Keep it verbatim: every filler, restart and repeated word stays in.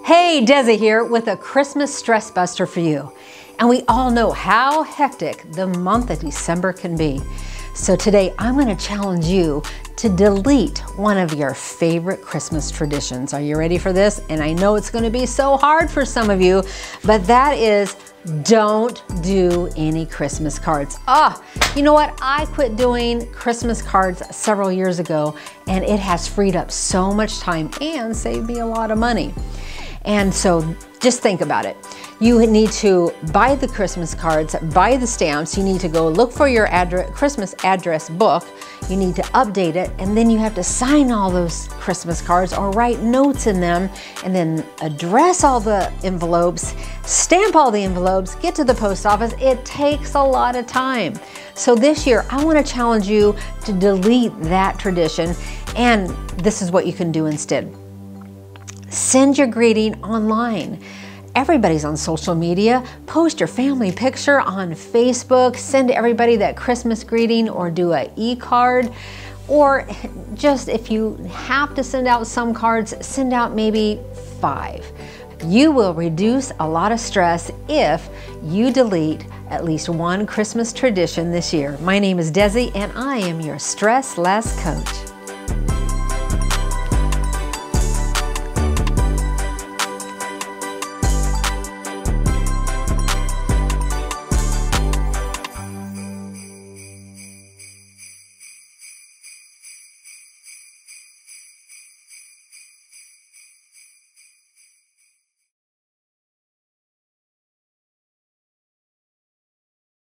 Hey, Desi here with a Christmas stress buster for you. And we all know how hectic the month of December can be. So today I'm going to challenge you to delete one of your favorite Christmas traditions. Are you ready for this? And I know it's going to be so hard for some of you, but that is don't do any Christmas cards. Ah, you know what? I quit doing Christmas cards several years ago, and it has freed up so much time and saved me a lot of money. And so just think about it. You need to buy the Christmas cards, buy the stamps. You need to go look for your address, Christmas address book. You need to update it, and then you have to sign all those Christmas cards or write notes in them, and then address all the envelopes, stamp all the envelopes, get to the post office. It takes a lot of time. So this year, I want to challenge you to delete that tradition, and this is what you can do instead. Send your greeting online. Everybody's on social media. Post your family picture on Facebook. Send everybody that Christmas greeting or do an e-card. Or just if you have to send out some cards, send out maybe five. You will reduce a lot of stress if you delete at least one Christmas tradition this year. My name is Desi, and I am your Stress Less Coach.